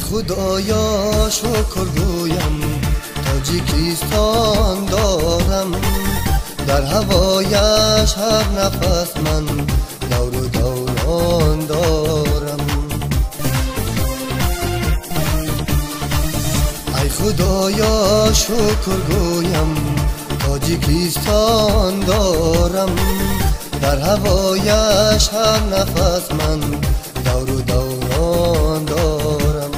خدایا شکر گویم تاجیکستان دارم، در هوایش هر نفس من دور و دوران دارم. ای خدایا شکر گویم تاجیکستان دارم، در هوایش هر نفس من دور و دوران دارم.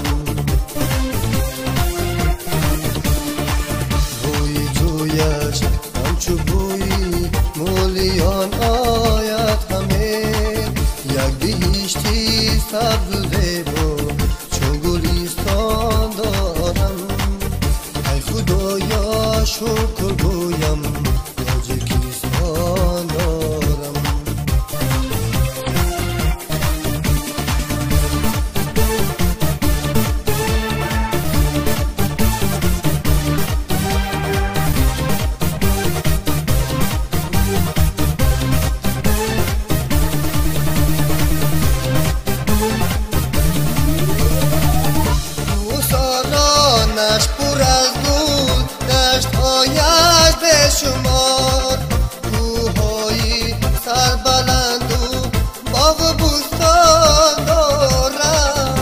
بوی جویش همچو بوی مولیان آید همه، یک بهشتی سبز و زیبا چون گلستان دارم. ای خدایا شکر گویم تاجیکستان دارم. دشت پر از گل، دشت‌هایش بشمار، کوه‌های سربلند و باغ و بوستان دارد.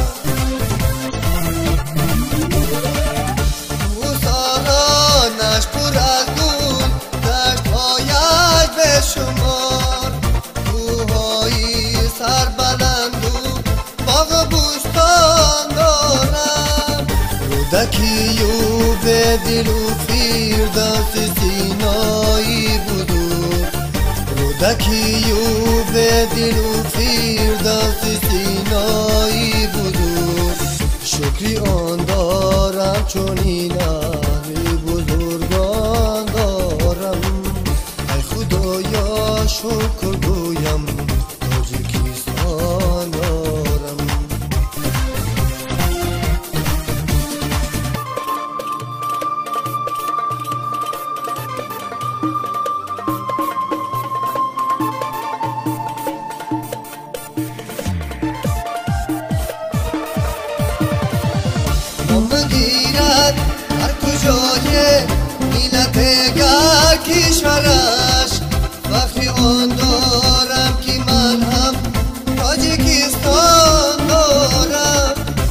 کوهسارانش پر از گل، دشت‌هایش بشمار، کوه‌های سربلند و باغ و بوستان دارد. رودکی و به دل و فردوس سینایی بزرگ، رودکی و به دل و فردوس سینایی بزرگ، شکری آن دارم چون این اهل بزرگان دارم. ای خدایا شکر گویم تاجیکستان دارم. گیرد هر کجای ملت گر کشورش، فخری آن دارم که من هم تاجیکستان دارم.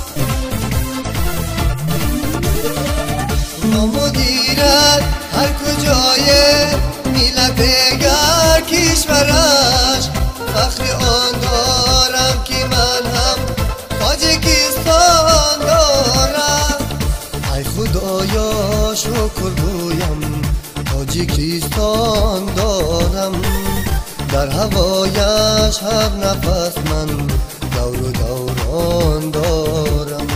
نامو گیرد هر کجای ملت گر کشورش، فخری آن دارم که من هم تاجیکستان دارم. ای خدایا شکر گویم تاجیکستان دارم، در هوایش هر نفس من دور و دوران دارم.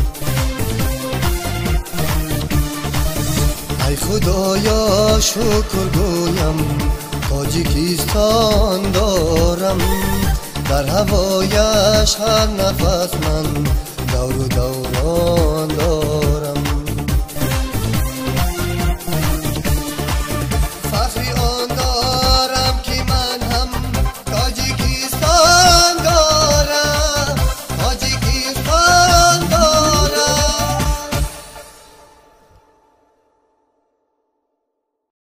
ای خدایا شکر گویم تاجیکستان دارم، در هوایش هر نفس من دور و دوران دارم.